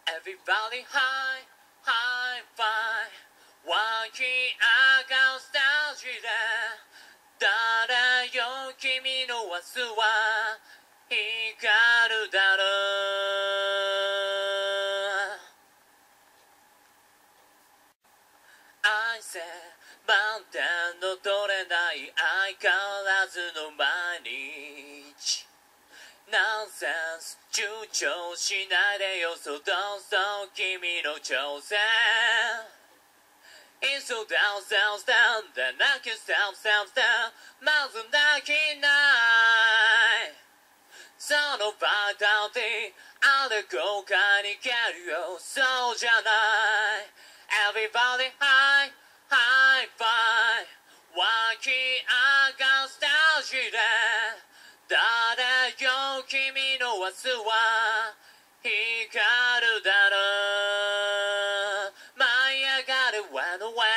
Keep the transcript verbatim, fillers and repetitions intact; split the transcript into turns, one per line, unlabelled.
Everybody high, high five 湧き上がるスタジで誰よ君の明日は光るだろう愛せ満点の取れない相変わらずの毎日ナンセンス躊躇しないでよそどうぞ君の挑戦 It's so down, down, down で泣き Stop, stop, stop まず泣きないそのバイタリティあれ豪快に蹴るよそうじゃない Everybody high, high five 湧き上がるスタジで誰よ君の明日は光るだろう舞い上がる When the way